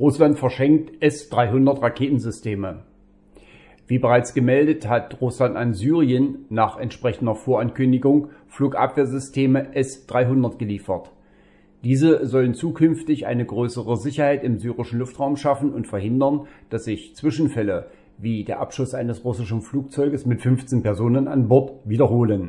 Russland verschenkt S-300 Raketensysteme. Wie bereits gemeldet, hat Russland an Syrien nach entsprechender Vorankündigung Flugabwehrsysteme S-300 geliefert. Diese sollen zukünftig eine größere Sicherheit im syrischen Luftraum schaffen und verhindern, dass sich Zwischenfälle wie der Abschuss eines russischen Flugzeuges mit 15 Personen an Bord wiederholen.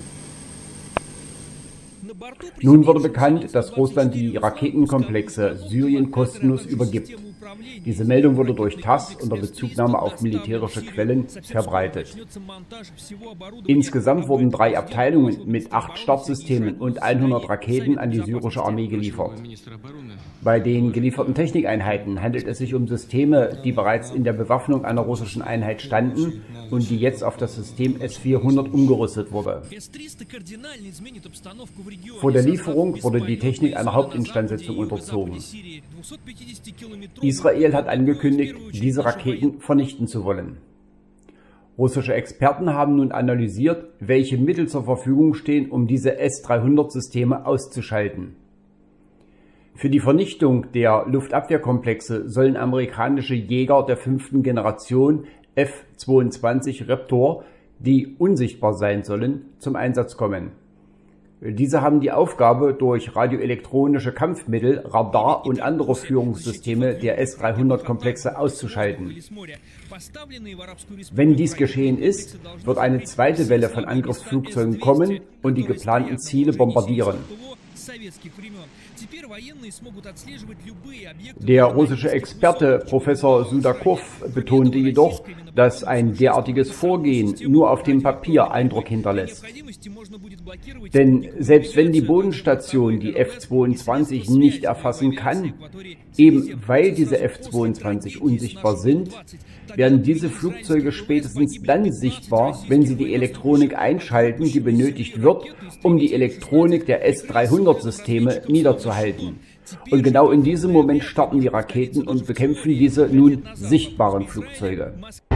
Nun wurde bekannt, dass Russland die Raketenkomplexe Syrien kostenlos übergibt. Diese Meldung wurde durch TASS unter Bezugnahme auf militärische Quellen verbreitet. Insgesamt wurden 3 Abteilungen mit 8 Startsystemen und 100 Raketen an die syrische Armee geliefert. Bei den gelieferten Technikeinheiten handelt es sich um Systeme, die bereits in der Bewaffnung einer russischen Einheit standen und die jetzt auf das System S-400 umgerüstet wurde. Vor der Lieferung wurde die Technik einer Hauptinstandsetzung unterzogen. Israel hat angekündigt, diese Raketen vernichten zu wollen. Russische Experten haben nun analysiert, welche Mittel zur Verfügung stehen, um diese S-300-Systeme auszuschalten. Für die Vernichtung der Luftabwehrkomplexe sollen amerikanische Jäger der 5. Generation F-22 Raptor, die unsichtbar sein sollen, zum Einsatz kommen. Diese haben die Aufgabe, durch radioelektronische Kampfmittel, Radar und andere Führungssysteme der S-300-Komplexe auszuschalten. Wenn dies geschehen ist, wird eine zweite Welle von Angriffsflugzeugen kommen und die geplanten Ziele bombardieren. Der russische Experte Professor Sudakow betonte jedoch, dass ein derartiges Vorgehen nur auf dem Papier Eindruck hinterlässt. Denn selbst wenn die Bodenstation die F-22 nicht erfassen kann, eben weil diese F-22 unsichtbar sind, werden diese Flugzeuge spätestens dann sichtbar, wenn sie die Elektronik einschalten, die benötigt wird, um die Elektronik der S-300-Systeme niederzuhalten. Und genau in diesem Moment starten die Raketen und bekämpfen diese nun sichtbaren Flugzeuge.